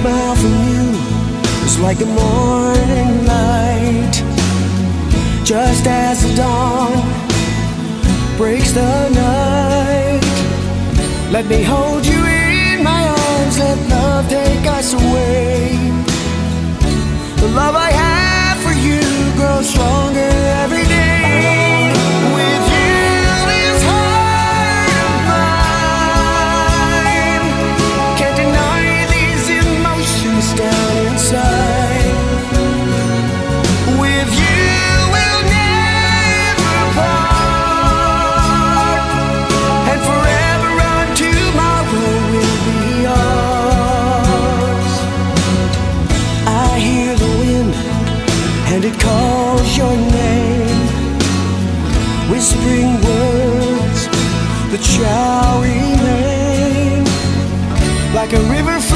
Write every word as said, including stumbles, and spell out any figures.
smile from you is like the morning light. Just as the dawn breaks the night, let me hold you in my arms, let love take us away. The love I have for you grows stronger every day. With you, this heart of mine can't deny these emotions down inside. With you, we'll never part, and forever on tomorrow will be ours. I hear the wind and it calls your name, whispering words that shall remain, like a river